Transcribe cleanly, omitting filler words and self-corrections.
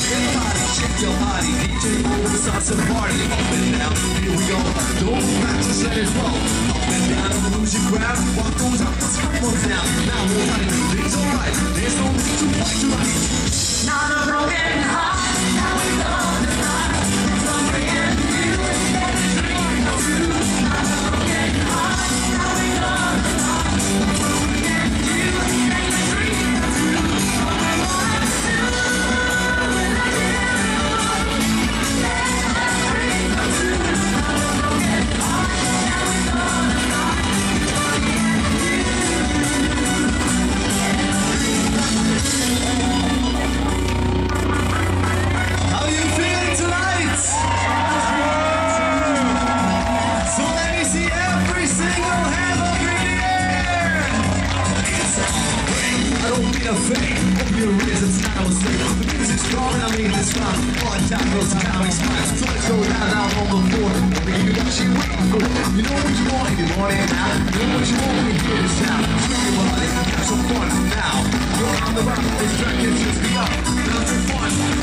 Everybody shake your body, DJ Moore starts a party. Up and down, here we go. Don't practice, let it roll. Up and down, don't lose your ground. What goes up, let's come on down. Now we're running, it's alright. There's no need to fight tonight. Not a broken heart, now we gonna start. It's a brand new day, dream of you. Not a broken heart, now we gonna start. It's a brand new day, dream of you. All I wanna do when I get alone. Yeah, dream of you. Not a broken heart, now we gonna start. It's a brand new How you feeling tonight? So let me see every single hand up in the air. It's alright, I don't mean a fake. Hope you realize it's not a mistake. The music's strong and I mean this fun. On top goes the comic smile. So let's go down on the floor. Baby, what you waiting for? You know what you want, you want it now. You know what you want when you hear this sound. Swing your body, have some fun now. You're on the rock, this track is just begun. Now for fun.